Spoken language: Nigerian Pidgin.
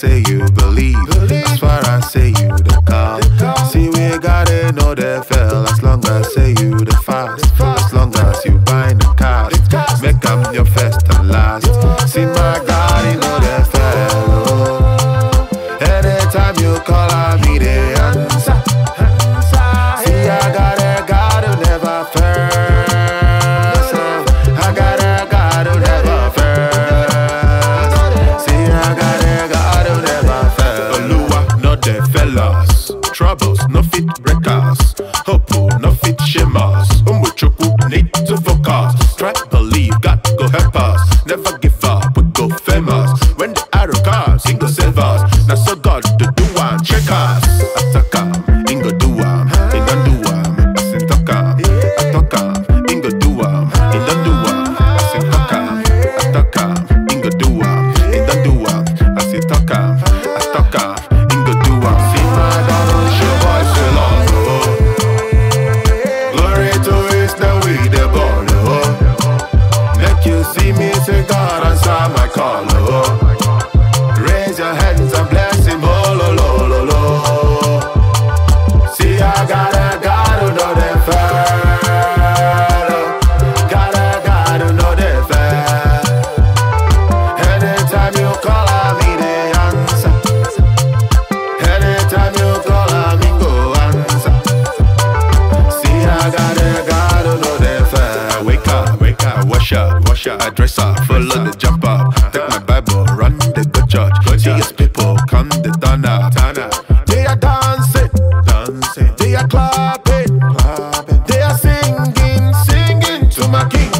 say you believe, as far as say you the calm. See, we gotta know the fell, as long as say you the fast, as long as you bind the cast, make them your first and last. See, my God, you know the fell. Anytime you call on me, they answer. See, I got a God who never fails. I got a God who never fails. See, I got a God who never fails. Oluwa, not the fellas. Troubles, no fit breakers. Hope, no fit shimmers. Umuchuku, need to focus. Try believe, God go help us. Never give up, we go famous. When the arrow comes, he go save us. Now so God to do one, check us. Attack him, he go do him. He don't do him, I say talk him. I talk him, he go do him. He don't do him, I say talk him. I talk him, he go do him. He don't do him, I say talk him. I talk him, he go do him. See my God, show boys so long, oh. Glory to his name, we the born, oh. Make you see me, say God answer my call, oh. Raise your hands and bless him, oh, lo, lo, lo, lo. See, I got a God who know the fair. Got a God who know the fair. Anytime you call on me, they answer. Anytime you call on me, go answer. See, I got a God who know the fair. Wake up, wash up, I dress up, follow the jump up. Take my Bible, run the good church. See his people come the turn up. They are dancing, they are clapping, they are singing to my King.